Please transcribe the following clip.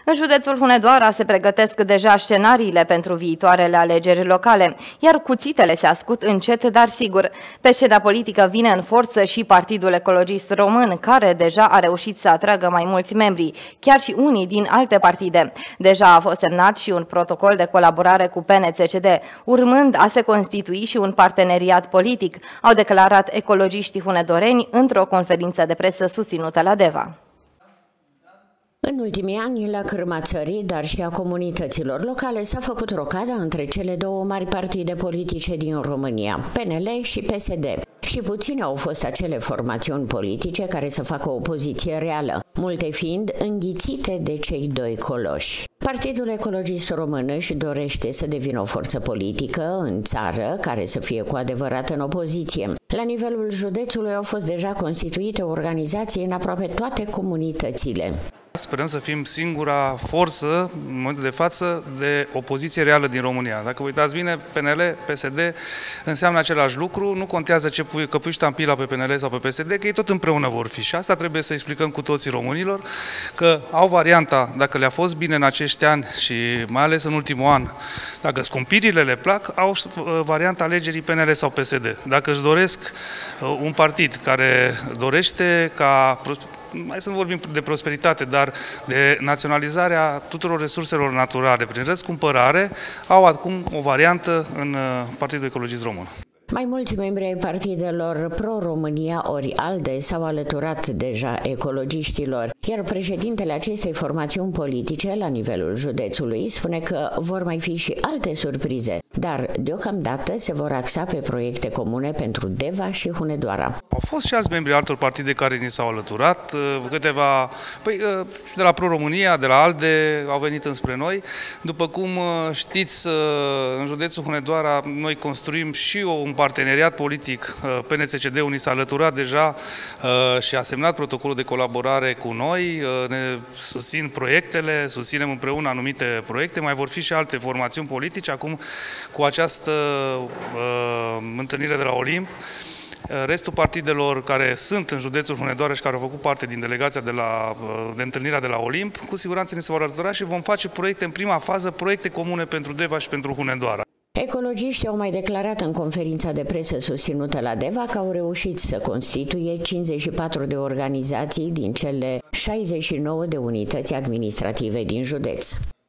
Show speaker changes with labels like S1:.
S1: În județul Hunedoara se pregătesc deja scenariile pentru viitoarele alegeri locale, iar cuțitele se ascut încet, dar sigur. Pe scena politică vine în forță și Partidul Ecologist Român, care deja a reușit să atragă mai mulți membri, chiar și unii din alte partide. Deja a fost semnat și un protocol de colaborare cu PNCCD, urmând a se constitui și un parteneriat politic, au declarat ecologiștii hunedoreni într-o conferință de presă susținută la Deva.
S2: În ultimii ani, la cârma țării, dar și a comunităților locale, s-a făcut rocada între cele două mari partide politice din România, PNL și PSD. Și puține au fost acele formațiuni politice care să facă o opoziție reală, multe fiind înghițite de cei doi coloși. Partidul Ecologist Român își dorește să devină o forță politică în țară care să fie cu adevărat în opoziție. La nivelul județului au fost deja constituite organizații în aproape toate comunitățile.
S3: Sperăm să fim singura forță, în momentul de față, de opoziție reală din România. Dacă vă uitați bine, PNL, PSD înseamnă același lucru, nu contează că pui ștampila pe PNL sau pe PSD, că ei tot împreună vor fi. Și asta trebuie să explicăm cu toții românilor, că au varianta, dacă le-a fost bine în acești ani și mai ales în ultimul an, dacă scumpirile le plac, au varianta alegerii PNL sau PSD. Dacă își doresc un partid care dorește ca mai să nu vorbim de prosperitate, dar de naționalizarea tuturor resurselor naturale prin răscumpărare, au acum o variantă în Partidul Ecologist Român.
S2: Mai mulți membri ai partidelor pro-România ori ALDE s-au alăturat deja ecologiștilor, iar președintele acestei formațiuni politice la nivelul județului spune că vor mai fi și alte surprize, dar deocamdată se vor axa pe proiecte comune pentru Deva și Hunedoara.
S3: Au fost și alți membri altor partide care ni s-au alăturat, câteva, de la Pro-România, de la ALDE, au venit înspre noi. După cum știți, în județul Hunedoara noi construim și un parteneriat politic. PNCCD-ul ni s-a alăturat deja și a semnat protocolul de colaborare cu noi, ne susțin proiectele, susținem împreună anumite proiecte, mai vor fi și alte formațiuni politice, acum cu această întâlnire de la Olimp. Restul partidelor care sunt în județul Hunedoara și care au făcut parte din delegația de întâlnirea de la Olimp, cu siguranță ne se vor alătura și vom face proiecte în prima fază, proiecte comune pentru Deva și pentru Hunedoara.
S2: Ecologiștii au mai declarat în conferința de presă susținută la Deva că au reușit să constituie 54 de organizații din cele 69 de unități administrative din județ.